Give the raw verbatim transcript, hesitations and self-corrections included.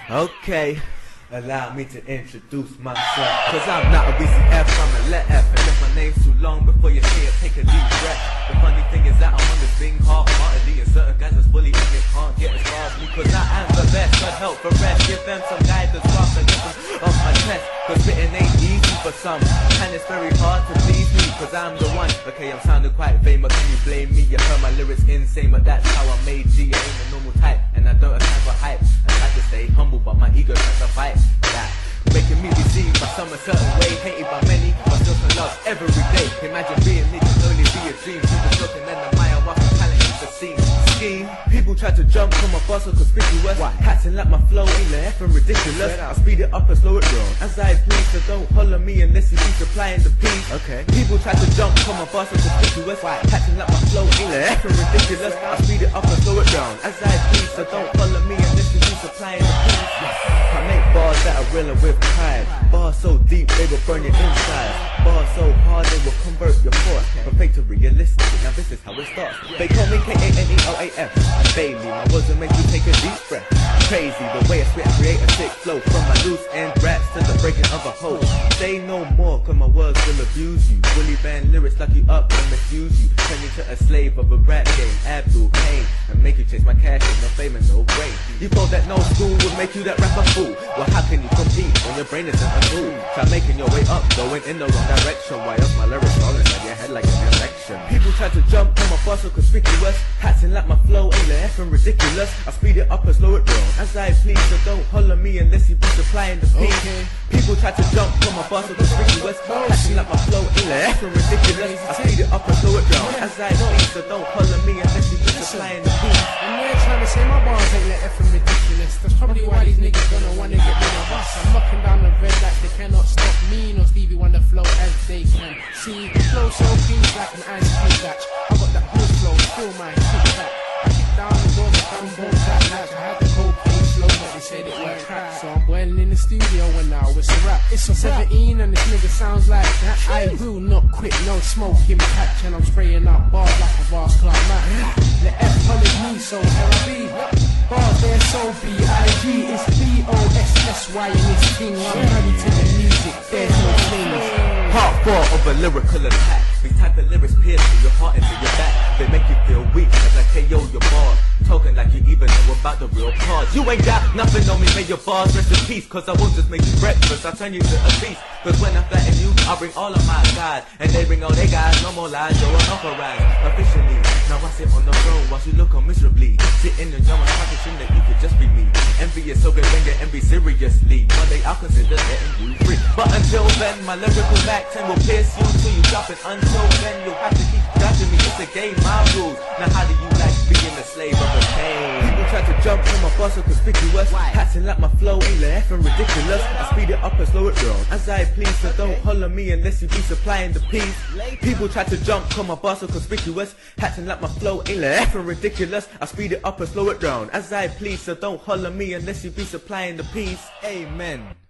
Okay, allow me to introduce myself. Cause I'm not a B C F, I'm a let F. And if my name's too long before you say it, take a deep breath. The funny thing is that I'm on this thing hard heartedly, and certain guys is fully and they can't get as far as me. Cause I am the best, but help for rest. Give them some guidance whilst I get them off my chest. Cause spitting ain't easy for some, and it's very hard to please me. Cause I'm the one, okay, I'm sounding quite famous. Can you blame me? You heard my lyrics insane, but that's how I made G. I ain't a normal type, and I don't have time for hype. I try to stay humble, but my ego tries to fight that. Making me be seen by some a certain way, hated by many, but still some love every day. Imagine being me can only be a dream. Super looking and the Maya whilst the talent is the scene. Scheme. People try to jump on my bus so conspicuous. Hatching like my flow ain't like effing ridiculous. I speed it up and slow it down as I please, so don't holler me unless you be supplying the piece. Okay. People try to jump on my bus so conspicuous. Hatching like my flow ain't like effing ridiculous. I speed it up and slow it down as I please, so don't holler me unless you be supplying the piece. I make bars that are real and with pride. Bars so deep they will burn your inside. Bars so hard they will convert your thoughts from fake to realistic. Now this is how it starts. They call me K A N E O A F. Bailey, my words will make you take a deep breath. Crazy the way I spit and create a sick flow, from my loose end raps to the breaking of a hole. Say no more cause my words will abuse you. Willy band lyrics lock you up and misuse you. Turn you to a slave of a rap game, Abdul Kane, and make you chase my cash with no fame and no brain. You thought that no school would make you that rapper fool. Well, how can you compete when your brain isn't a tool? Try making your way up, going in the wrong direction. Why else my lyrics all inside your head like an election? People try to jump on my bus so conspicuous. Hatching like my flow ain't like effing ridiculous. I speed it up and slow it down as I please, so don't holler me unless you be supplying the piece. Okay. People try to jump on my bus so conspicuous. Hatching like my flow ain't like effing ridiculous. I speed it up and slow it down as I please, so don't holler me unless you be supplying the piece. And they're trying to say my bars ain't like effing ridiculous. That's probably why these niggas gonna wanna get rid of us. I'm knocking down the red light, they cannot stop me nor Stevie Wonder flow as they can. See, the flow so clean like an ice cream batch. I got that good flow, feel my kick back. I kick down the doors, I found bones that latch. I had the cocaine flow, but they said it weren't crack. So I'm boiling in the studio and now it's a rap. It's a seventeen and this nigga sounds like that. I will not quit, no smoking patch. And I'm spraying out bars like a vast clock mat. The F follows me, so L B. Bars they're so B I G. It's B O S S Y in this thing. I'm married to the music, there's no things. Part four of a lyrical attack. These type of lyrics pierce through your heart into your back. They make you feel weak as I K O your bars. Talking like you even know about the real cause. You ain't got nothing on me, may your bars rest in peace. Cause I won't just make you breakfast, I'll turn you to a beast. Cause when I flatten you, I'll bring all of my guys. And they bring all their guys, no more lies, you're unauthorized. Officially, now I sit on the throne while you look on miserably. Sitting in your own practicing that you could just be me. Envy is so good, then get envy seriously. One day I'll consider letting you free. But until then, my lyrical back ten will pierce you till you drop it. Until then, you'll have to keep judging me. It's a game, my rules. Now how do you like being a slave of a pain? People try to jump on my bus so conspicuous. Hatching like my flow ain't like effing ridiculous. I speed it up and slow it down as I please, so don't holler me unless you be supplying the piece. People try to jump on my bus so conspicuous. Hatching like my flow ain't like effing ridiculous. I speed it up and slow it down as I please, so don't holler me unless you be supplying the piece. Amen.